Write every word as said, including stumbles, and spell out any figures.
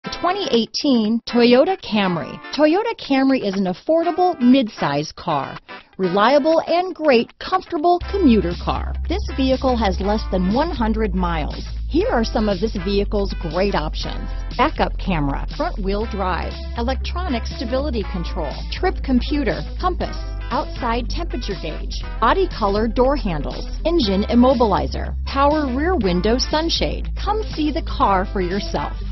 twenty eighteen Toyota Camry. Toyota Camry is an affordable mid-size car. Reliable and great comfortable commuter car. This vehicle has less than one hundred miles. Here are some of this vehicle's great options: backup camera, front wheel drive, electronic stability control, trip computer, compass, outside temperature gauge, body color door handles, engine immobilizer, power rear window sunshade. Come see the car for yourself.